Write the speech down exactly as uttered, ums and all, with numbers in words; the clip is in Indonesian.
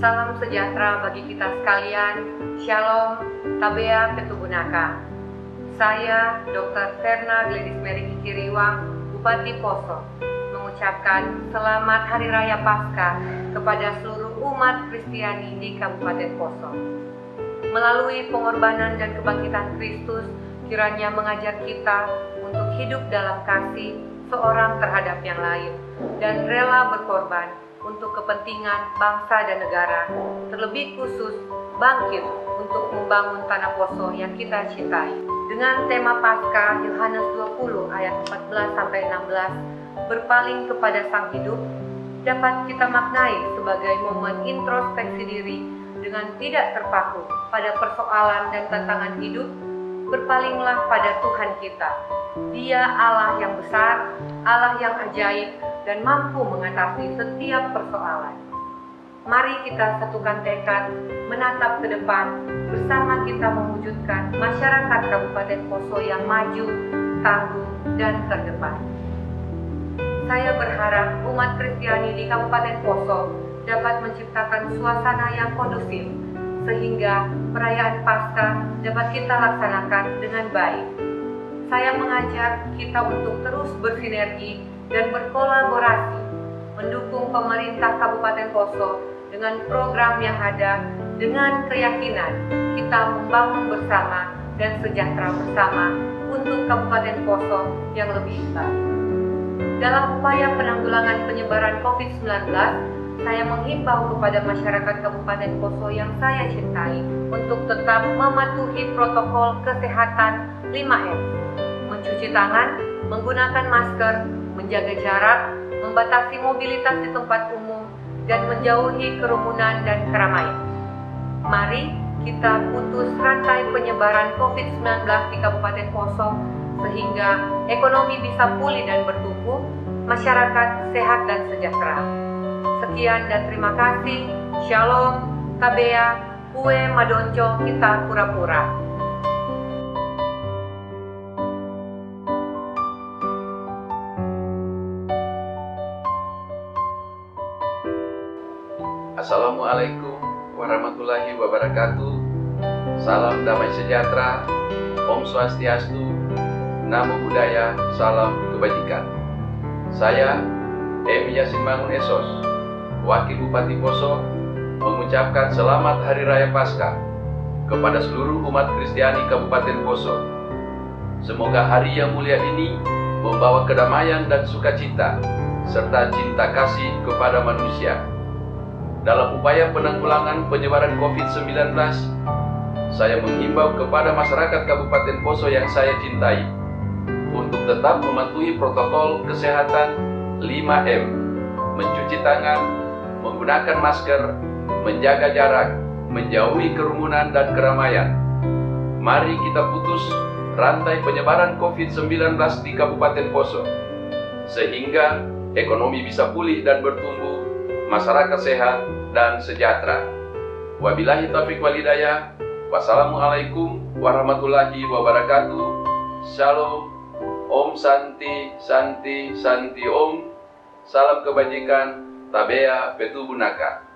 Salam sejahtera bagi kita sekalian. Shalom, Tabea Petubunaka. Saya dokter Verna Gladys Mary Kikiriwang, Bupati Poso, mengucapkan selamat Hari Raya Paskah kepada seluruh umat Kristiani di Kabupaten Poso. Melalui pengorbanan dan kebangkitan Kristus, kiranya mengajar kita untuk hidup dalam kasih seorang terhadap yang lain dan rela berkorban untuk kepentingan bangsa dan negara, terlebih khusus bangkit untuk membangun tanah Poso yang kita cintai. Dengan tema Paskah Yohanes dua puluh ayat empat belas sampai enam belas, berpaling kepada Sang Hidup, dapat kita maknai sebagai momen introspeksi diri dengan tidak terpaku pada persoalan dan tantangan hidup. Berpalinglah pada Tuhan kita. Dia Allah yang besar, Allah yang ajaib, dan mampu mengatasi setiap persoalan. Mari kita satukan tekad, menatap ke depan, bersama kita mewujudkan masyarakat Kabupaten Poso yang maju, tangguh, dan terdepan. Saya berharap umat Kristiani di Kabupaten Poso dapat menciptakan suasana yang kondusif, sehingga perayaan Paskah dapat kita laksanakan dengan baik. Saya mengajak kita untuk terus bersinergi dan berkolaborasi, mendukung pemerintah Kabupaten Poso dengan program yang ada, dengan keyakinan kita membangun bersama dan sejahtera bersama untuk Kabupaten Poso yang lebih baik. Dalam upaya penanggulangan penyebaran covid sembilan belas, saya menghimbau kepada masyarakat Kabupaten Poso yang saya cintai untuk tetap mematuhi protokol kesehatan lima M. Mencuci tangan, menggunakan masker, menjaga jarak, membatasi mobilitas di tempat umum, dan menjauhi kerumunan dan keramaian. Mari kita putus rantai penyebaran covid sembilan belas di Kabupaten Poso sehingga ekonomi bisa pulih dan bertumbuh, masyarakat sehat dan sejahtera. Sekian dan terima kasih. Shalom, Tabea, kue madonco kita pura-pura. Assalamualaikum warahmatullahi wabarakatuh. Salam damai sejahtera, Om Swastiastu, Namo Buddhaya, salam kebajikan. Saya M. Yasin Mangun Esos, Wakil Bupati Poso, mengucapkan selamat Hari Raya Paskah kepada seluruh umat Kristiani Kabupaten Poso. Semoga hari yang mulia ini membawa kedamaian dan sukacita serta cinta kasih kepada manusia. Dalam upaya penanggulangan penyebaran covid sembilan belas, saya menghimbau kepada masyarakat Kabupaten Poso yang saya cintai untuk tetap mematuhi protokol kesehatan lima M, mencuci tangan, menggunakan masker, menjaga jarak, menjauhi kerumunan dan keramaian. Mari kita putus rantai penyebaran covid sembilan belas di Kabupaten Poso, sehingga ekonomi bisa pulih dan bertumbuh, masyarakat sehat dan sejahtera. Wabillahi taufiq wal hidayah. Wassalamualaikum warahmatullahi wabarakatuh. Shalom. Om Santi, Santi, Santi Om. Salam kebajikan. Tabea Petubunaka.